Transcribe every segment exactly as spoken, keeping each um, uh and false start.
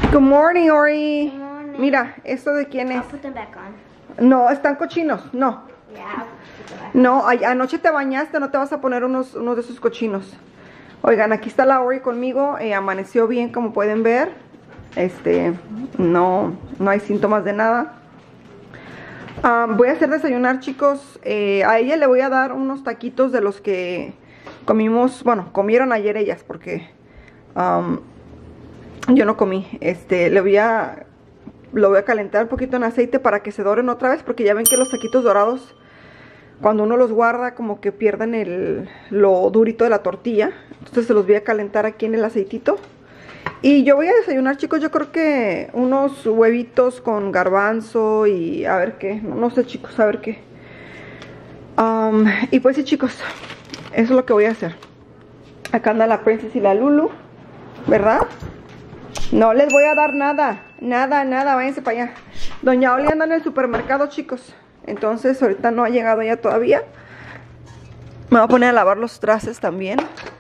Good morning, Ori. Good morning. Mira, ¿esto de quién es? I'll put them back on. No, están cochinos, no. Yeah, I'll put them back on. No, ay- anoche te bañaste, no te vas a poner unos, unos de esos cochinos. Oigan, aquí está la Ori conmigo, eh, amaneció bien como pueden ver. Este, no, no hay síntomas de nada. Um, voy a hacer desayunar, chicos. Eh, a ella le voy a dar unos taquitos de los que comimos, bueno, comieron ayer ellas, porque um, yo no comí. Este, le voy a, lo voy a calentar un poquito en aceite para que se doren otra vez, porque ya ven que los taquitos dorados, cuando uno los guarda, como que pierden el, lo durito de la tortilla. Entonces se los voy a calentar aquí en el aceitito. Y yo voy a desayunar, chicos, yo creo que unos huevitos con garbanzo y a ver qué, no, no sé, chicos, a ver qué. Um, y pues sí, chicos, eso es lo que voy a hacer. Acá anda la Princess y la Lulu, ¿verdad? No les voy a dar nada, nada, nada, váyanse para allá. Doña Oli anda en el supermercado, chicos. Entonces ahorita no ha llegado ella todavía. Me voy a poner a lavar los trastes también.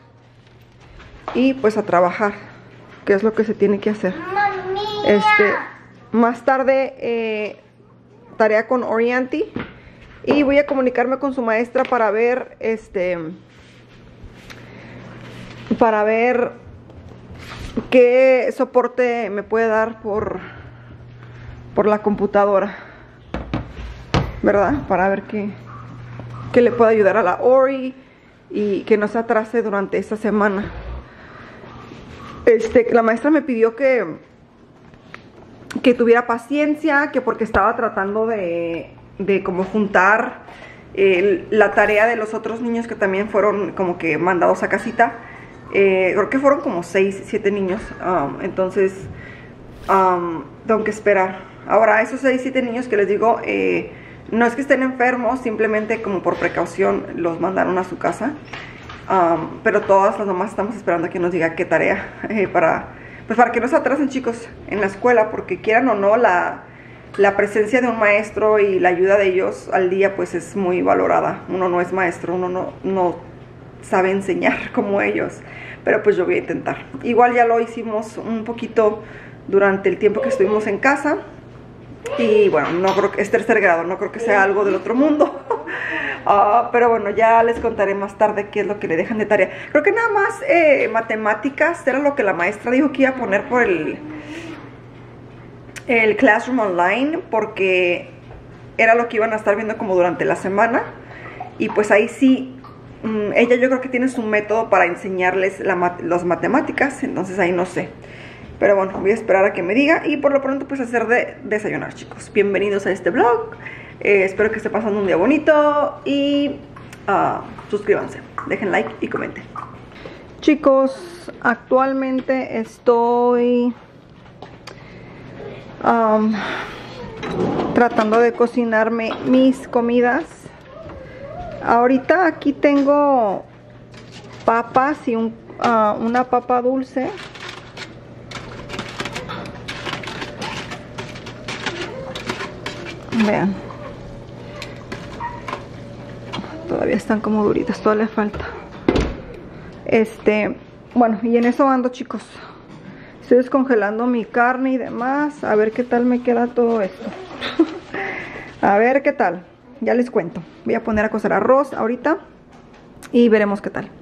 Y pues a trabajar, que es lo que se tiene que hacer. Este, más tarde eh, tarea con Orianti. Y voy a comunicarme con su maestra para ver este para ver qué soporte me puede dar por por la computadora, ¿verdad? Para ver qué, qué le puedo ayudar a la Ori y que no se atrase durante esta semana. Este, la maestra me pidió que, que tuviera paciencia, que porque estaba tratando de, de como juntar eh, la tarea de los otros niños que también fueron como que mandados a casita. Eh, creo que fueron como seis, siete niños, um, entonces um, tengo que esperar. Ahora, esos seis, siete niños que les digo, eh, no es que estén enfermos, simplemente como por precaución los mandaron a su casa. Um, pero todas las mamás estamos esperando a que nos diga qué tarea eh, para, pues para que no se atrasen, chicos, en la escuela, porque quieran o no, la, la presencia de un maestro y la ayuda de ellos al día pues es muy valorada. Uno no es maestro, uno no, no sabe enseñar como ellos, pero pues yo voy a intentar. Igual ya lo hicimos un poquito durante el tiempo que estuvimos en casa. Y bueno, no creo que es tercer grado, no creo que sea algo del otro mundo. uh, Pero bueno, ya les contaré más tarde qué es lo que le dejan de tarea. Creo que nada más eh, matemáticas era lo que la maestra dijo que iba a poner por el, el Classroom Online, porque era lo que iban a estar viendo como durante la semana. Y pues ahí sí, um, ella yo creo que tiene su método para enseñarles la, las matemáticas, entonces ahí no sé. Pero bueno, voy a esperar a que me diga. Y por lo pronto pues hacer de desayunar, chicos. Bienvenidos a este vlog. eh, Espero que esté pasando un día bonito. Y uh, suscríbanse, dejen like y comenten. Chicos, actualmente estoy um, tratando de cocinarme mis comidas. Ahorita aquí tengo papas y un, uh, una papa dulce. Vean, todavía están como duritas, todavía les falta. Este, bueno, y en eso ando, chicos. Estoy descongelando mi carne y demás. A ver qué tal me queda todo esto. A ver qué tal, ya les cuento. Voy a poner a cocer arroz ahorita y veremos qué tal.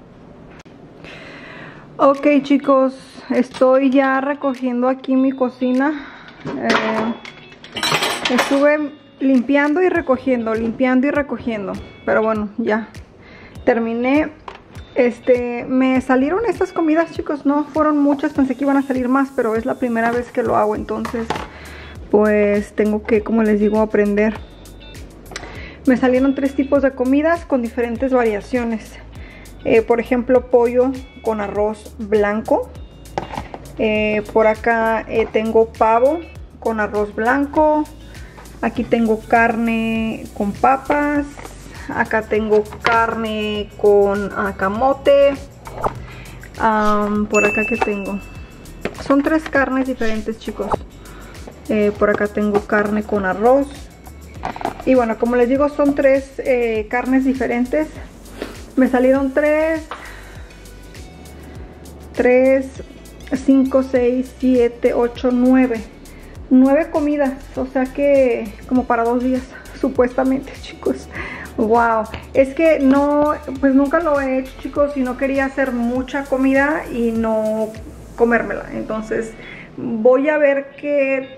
Ok, chicos, estoy ya recogiendo aquí mi cocina. eh, Estuve limpiando y recogiendo, limpiando y recogiendo. Pero bueno, ya terminé. Este, me salieron estas comidas, chicos. No fueron muchas, pensé que iban a salir más, pero es la primera vez que lo hago. Entonces, pues tengo que, como les digo, aprender. Me salieron tres tipos de comidas con diferentes variaciones. eh, Por ejemplo, pollo con arroz blanco. eh, Por acá eh, tengo pavo con arroz blanco. Aquí tengo carne con papas. Acá tengo carne con uh, camote. Um, por acá que tengo. Son tres carnes diferentes, chicos. Eh, por acá tengo carne con arroz. Y bueno, como les digo, son tres eh, carnes diferentes. Me salieron tres. Tres cinco, seis, siete, ocho, nueve. nueve comidas, o sea que como para dos días, supuestamente, chicos. Wow, es que no, pues nunca lo he hecho, chicos, y no quería hacer mucha comida y no comérmela. Entonces voy a ver qué,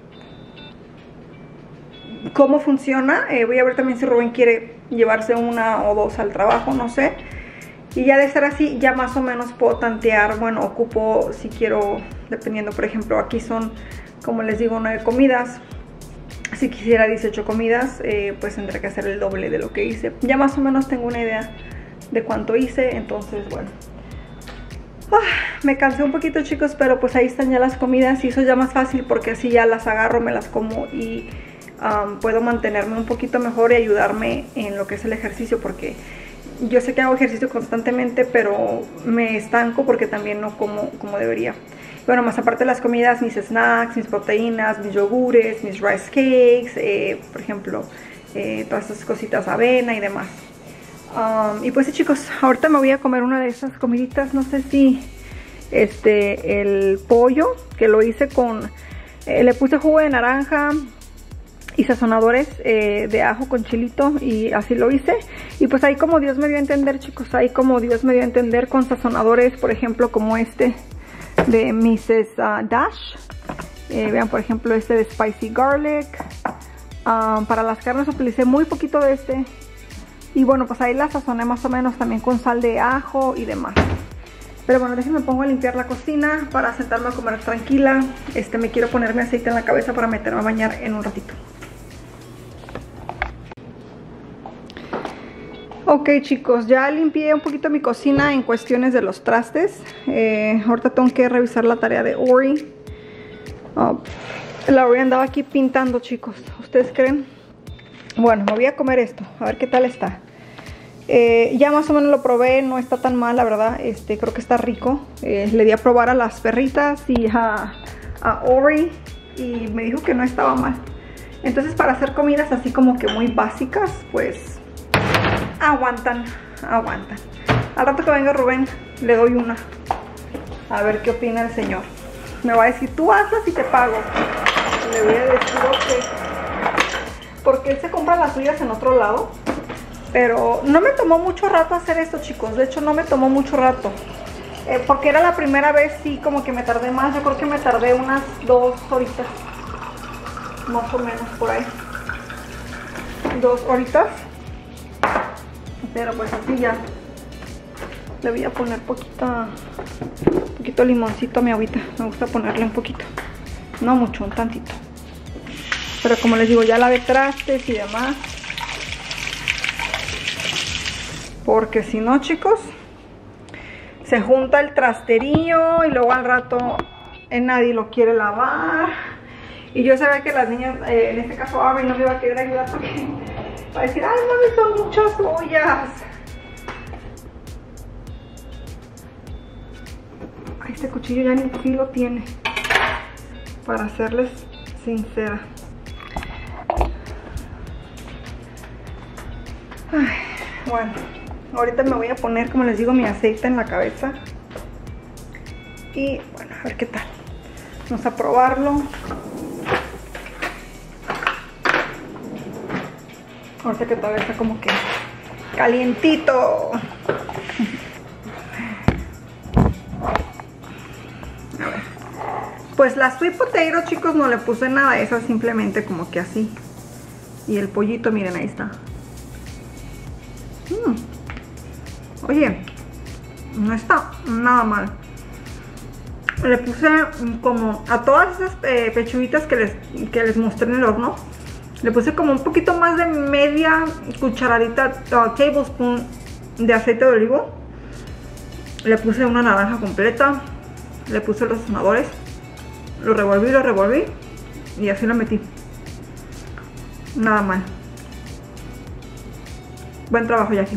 cómo funciona. Eh, voy a ver también si Rubén quiere llevarse una o dos al trabajo, no sé. Y ya de ser así, ya más o menos puedo tantear, bueno, ocupo si quiero, dependiendo, por ejemplo, aquí son, como les digo, nueve comidas. Si quisiera dieciocho comidas, eh, pues tendré que hacer el doble de lo que hice. Ya más o menos tengo una idea de cuánto hice, entonces, bueno. Ah, me cansé un poquito, chicos, pero pues ahí están ya las comidas y eso ya más fácil porque así ya las agarro, me las como y um, puedo mantenerme un poquito mejor y ayudarme en lo que es el ejercicio, porque yo sé que hago ejercicio constantemente, pero me estanco porque también no como como debería. Bueno, más aparte de las comidas, mis snacks, mis proteínas, mis yogures, mis rice cakes, eh, por ejemplo, eh, todas esas cositas, avena y demás. Um, y pues sí, chicos, ahorita me voy a comer una de esas comiditas, no sé si este, el pollo, que lo hice con, eh, le puse jugo de naranja y sazonadores eh, de ajo con chilito y así lo hice. Y pues ahí como Dios me dio a entender, chicos, ahí como Dios me dio a entender con sazonadores, por ejemplo, como este de missus Uh, Dash. Eh, vean, por ejemplo, este de Spicy Garlic. Um, para las carnes utilicé muy poquito de este. Y bueno, pues ahí la sazoné más o menos también con sal de ajo y demás. Pero bueno, déjenme pongo a limpiar la cocina para sentarme a comer tranquila. Este, me quiero ponerme aceite en la cabeza para meterme a bañar en un ratito. Ok, chicos, ya limpié un poquito mi cocina en cuestiones de los trastes. Eh, ahorita tengo que revisar la tarea de Ori. Oh, la Ori andaba aquí pintando, chicos. ¿Ustedes creen? Bueno, me voy a comer esto, a ver qué tal está. Eh, ya más o menos lo probé, no está tan mal, la verdad. Este, creo que está rico. Eh, le di a probar a las perritas y a, a Ori y me dijo que no estaba mal. Entonces, para hacer comidas así como que muy básicas, pues aguantan, aguantan. Al rato que venga Rubén, le doy una. A ver qué opina el señor. Me va a decir, tú hazlas y te pago. Le voy a decir, ok. Porque él se compra las suyas en otro lado. Pero no me tomó mucho rato hacer esto, chicos. De hecho, no me tomó mucho rato. Eh, porque era la primera vez, sí, como que me tardé más. Yo creo que me tardé unas dos horitas. Más o menos, por ahí. Dos horitas. Pero pues así ya. Le voy a poner poquita, poquito limoncito a mi agüita. Me gusta ponerle un poquito. No mucho, un tantito. Pero como les digo, ya lavé trastes y demás. Porque si no, chicos, se junta el trasterío y luego al rato eh, nadie lo quiere lavar. Y yo sabía que las niñas, eh, en este caso Abby, no me iba a querer ayudar porque va a decir, ay, mami, son muchas ollas. Ay, este cuchillo ya ni filo tiene, para serles sincera. Ay, bueno, ahorita me voy a poner, como les digo, mi aceite en la cabeza. Y bueno, a ver qué tal. Vamos a probarlo. Ahorita que todavía está como que calientito. A ver. Pues la sweet potato, chicos, no le puse nada. Esa simplemente como que así. Y el pollito, miren, ahí está. Mm. Oye, no está nada mal. Le puse como a todas esas eh, pechuguitas que les, que les mostré en el horno. Le puse como un poquito más de media cucharadita, uh, tablespoon de aceite de olivo. Le puse una naranja completa. Le puse los sazonadores. Lo revolví, lo revolví. Y así lo metí. Nada mal. Buen trabajo, Jackie.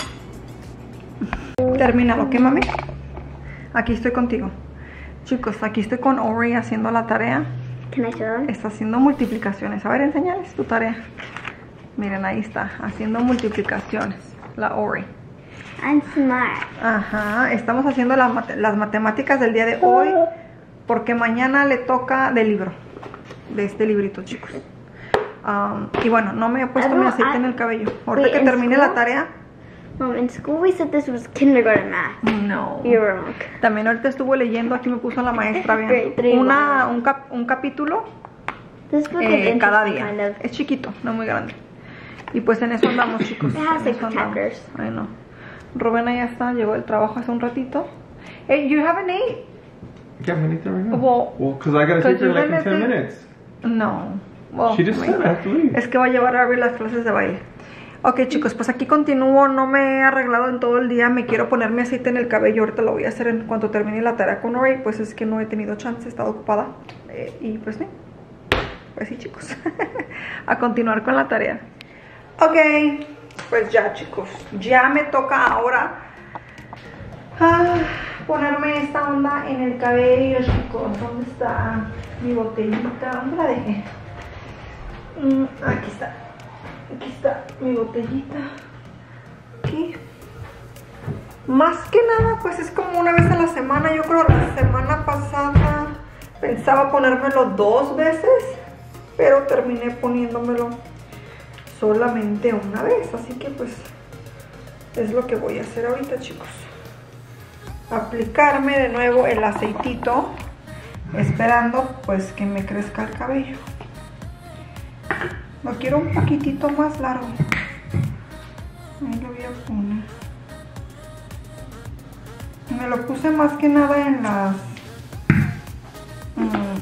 Terminado, ¿ok, mami? Aquí estoy contigo. Chicos, aquí estoy con Ori haciendo la tarea. Está haciendo multiplicaciones. A ver, enséñales tu tarea. Miren, ahí está, haciendo multiplicaciones, la Ori. I'm smart. Ajá, estamos haciendo las, mate las matemáticas del día de hoy porque mañana le toca de libro, de este librito, chicos. Um, y bueno, no me he puesto mi aceite en el cabello. Ahorita que termine la tarea. Mom, in school we said this was kindergarten math. No. You were wrong. También ahorita estuve leyendo, aquí me puso la maestra bien, una, un, cap, un capítulo This book eh, is cada día. kind of. Es chiquito, no muy grande. Y pues en eso andamos, chicos. It has En like eso andamos. chapters. Ay, no. Rubén ya está, llegó del trabajo hace un ratito. Hey, you haven't ate? Yeah, I'm gonna eat that right now. Well, Well, because I gotta take her like in ten minutes. No. Well, She just said I have to leave. es que va a llevar a abrir las clases de baile. Ok, chicos, pues aquí continúo. No me he arreglado en todo el día. Me quiero ponerme aceite en el cabello. Ahorita lo voy a hacer en cuanto termine la tarea con Ori. Pues es que no he tenido chance, he estado ocupada. Eh, y pues sí. Pues sí, chicos. A continuar con la tarea. Ok, pues ya, chicos. Ya me toca ahora ah, ponerme esta onda en el cabello, chicos. ¿Dónde está mi botellita? ¿Dónde la dejé? Mm, aquí está. Aquí está mi botellita. Aquí. Más que nada, pues es como una vez a la semana. Yo creo la semana pasada pensaba ponérmelo dos veces, pero terminé poniéndomelo solamente una vez. Así que pues es lo que voy a hacer ahorita, chicos. Aplicarme de nuevo el aceitito, esperando pues que me crezca el cabello. Lo quiero un poquitito más largo. Ahí lo voy a poner. Me lo puse más que nada en las mmm,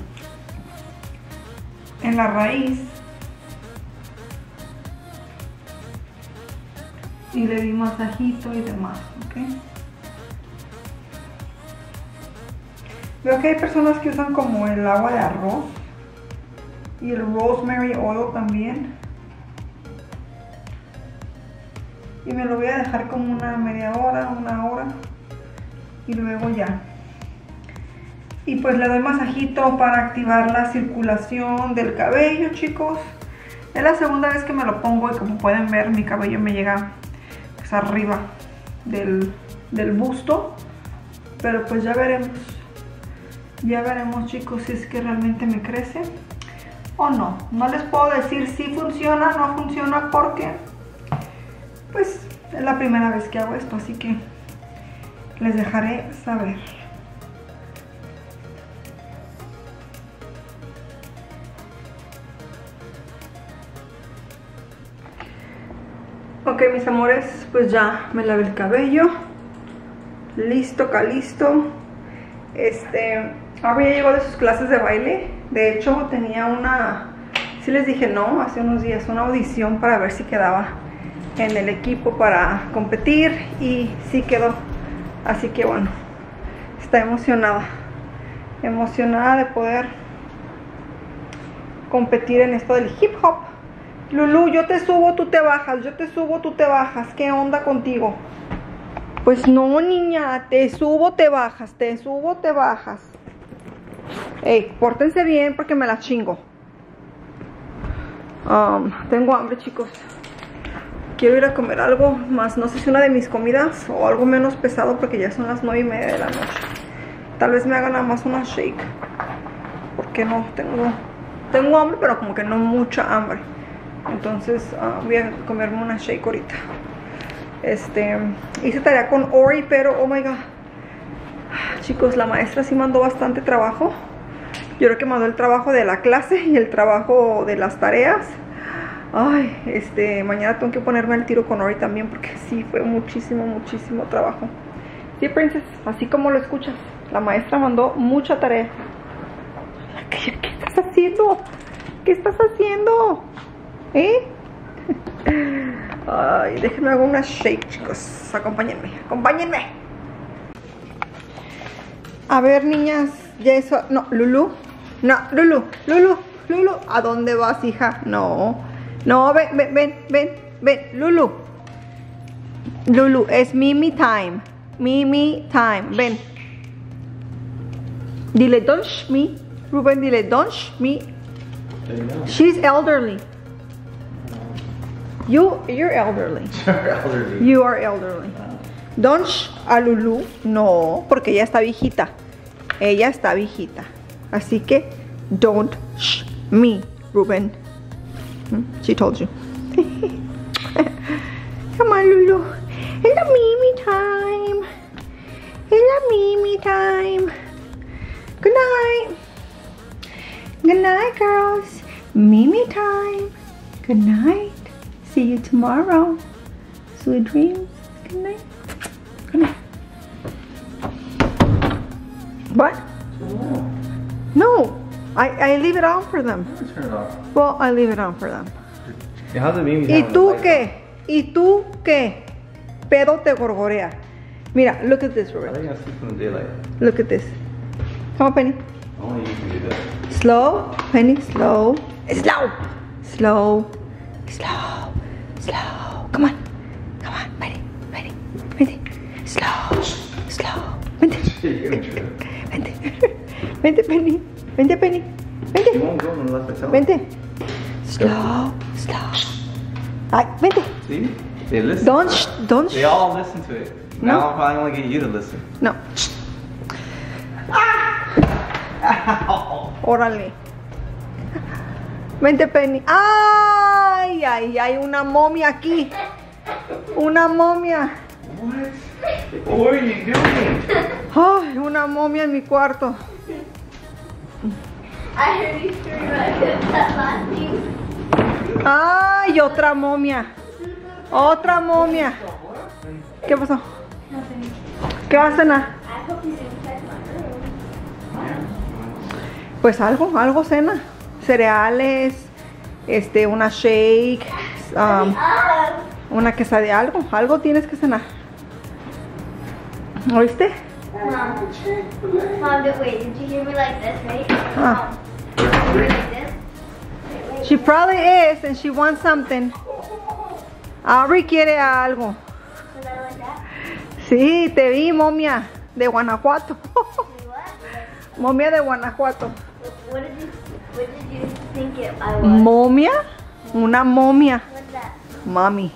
en la raíz y le di masajito y demás, ¿ok? Veo que hay personas que usan como el agua de arroz y el rosemary oil también. Y me lo voy a dejar como una media hora, una hora. Y luego ya. Y pues le doy masajito para activar la circulación del cabello, chicos. Es la segunda vez que me lo pongo y como pueden ver mi cabello me llega pues arriba del, del busto. Pero pues ya veremos. Ya veremos, chicos, si es que realmente me crece o no. No les puedo decir si funciona o no funciona porque pues es la primera vez que hago esto, así que les dejaré saber. Ok, mis amores, pues ya me lavé el cabello. Listo, calisto. Este, ahora ya llegó de sus clases de baile. De hecho, tenía una, sí les dije no, hace unos días, una audición para ver si quedaba en el equipo para competir y sí quedó. Así que bueno, está emocionada, emocionada de poder competir en esto del hip hop. Lulu, yo te subo, tú te bajas, yo te subo, tú te bajas. ¿Qué onda contigo? Pues no, niña, te subo, te bajas, te subo, te bajas. Ey, pórtense bien porque me la chingo. Um, tengo hambre, chicos. Quiero ir a comer algo más, no sé si una de mis comidas o algo menos pesado porque ya son las nueve y media de la noche. Tal vez me haga nada más una shake. Porque no, tengo, tengo hambre, pero como que no mucha hambre. Entonces uh, voy a comerme una shake ahorita. Este, hice tarea con Ori, pero oh my god. Chicos, la maestra sí mandó bastante trabajo. Yo creo que mandó el trabajo de la clase y el trabajo de las tareas. Ay, este, mañana tengo que ponerme al tiro con Ori también porque sí, fue muchísimo, muchísimo trabajo. Sí, Princess, así como lo escuchas, la maestra mandó mucha tarea. ¿Qué, qué estás haciendo? ¿Qué estás haciendo? ¿Eh? Ay, déjenme hago una shake, chicos. Acompáñenme, acompáñenme. A ver, niñas, ya eso. No, Lulu. No, Lulu, Lulu, Lulu. ¿A dónde vas, hija? No. No, ven, ven, ven, ven, ven, Lulu. Lulu, es Mimi time. Mimi time, ven. Dile, don't sh me. Ruben, dile, don't sh me. She's elderly. You, you're elderly. elderly. You are elderly. Don't shh a Lulu. No, porque ella está viejita. Ella está viejita. Así que don't shh me, Ruben. She told you. Come on, Lulu. It's a Mimi time. It's a Mimi time. Good night. Good night, girls. Mimi time. Good night. See you tomorrow. Sweet dreams. Good night. Good night. What? No. I, I leave it on for them. Turn it off. Well, I leave it on for them. Yeah, how's it Mimi ¿Y having tú the lights qué? ¿Y tú qué? Pedo te gorgorea. Mira, look at this, on? I Robert. think I sleep in the daylight. Look at this. Come on, Penny. Only you can do that. Slow, Penny, slow. Slow. Slow. Slow. Slow. Come on. Come on, Penny. Penny. Penny. Slow. Slow. Vente. You're gonna trip. Vente. Vente, Penny. Vente, Penny. You Vente. won't go unless I tell her. Vente. Slow. Slow. Ay, vente. See? They listen. Don't, sh- don't. They sh- all listen to it. No. Now I'm probably gonna get you to listen. No. Órale. Vente, Penny. Ay, ay, hay una momia aquí. Una momia. What? What are you doing? Ay, una momia en mi cuarto. I heard you scream like that last thing. Ay, otra momia. Otra momia. ¿Qué pasó? ¿Qué vas a cenar? I hope he's inside my room. Pues algo, algo cena. Cereales, este, una shake, um, Ah! una quesadilla, algo, algo tienes que cenar. ¿Oíste? Mom. Mom, but wait, did you hear me like this, right? Ah. Mom, did you hear me like this? Wait, wait. She probably is and she wants something. Aubrey quiere algo. Was I like that? Sí, te vi, momia, de Guanajuato. Wait, what? Momia de Guanajuato. What did you, what did you think it, I was? ¿Momia? Una momia. What's that? Mami.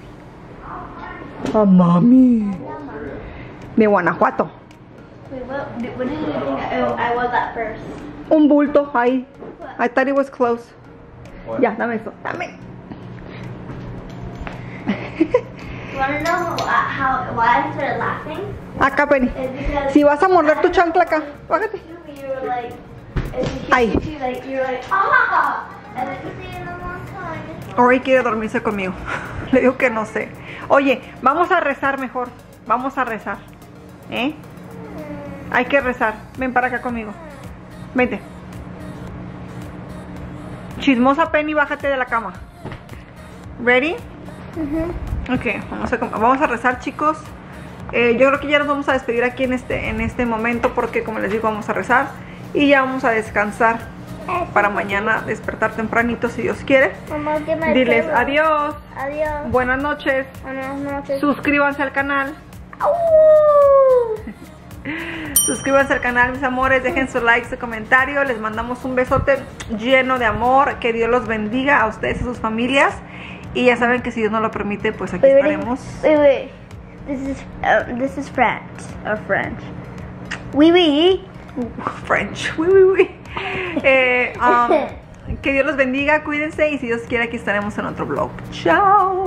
A mami. De Guanajuato. Wait, what, did- what did you think I, I was at first? Un bulto ahí. I thought it was close. What? Ya, dame eso. Dame. You want to know how, how, why I started laughing? Acá, Penny. It's because Si vas a morder tu chancla acá, bájate. you were like, if you Ay. kissed you, like, you were like, ah! And then you say in a long time. Ori quiere dormirse conmigo. Le digo que no sé. Oye, vamos a rezar mejor. Vamos a rezar. ¿Eh? Hay que rezar. Ven para acá conmigo. Vente. Chismosa Penny, bájate de la cama. ¿Ready? Ok, vamos a, vamos a rezar, chicos. Eh, yo creo que ya nos vamos a despedir aquí en este, en este momento porque, como les digo, vamos a rezar y ya vamos a descansar para mañana despertar tempranito si Dios quiere. Mama, get my Diles pillow. adiós, Adiós. buenas noches, Buenas noches. suscríbanse al canal. Suscríbanse al canal, mis amores, dejen su like, su comentario. Les mandamos un besote lleno de amor. Que Dios los bendiga a ustedes y a sus familias. Y ya saben que si Dios nos lo permite, pues aquí Wait, wait, estaremos. wait, wait. This is uh, this is French. Or French. Oui, oui. French. Uy, uy, uy. Eh, um, que Dios los bendiga, cuídense y si Dios quiere aquí estaremos en otro vlog. Chao.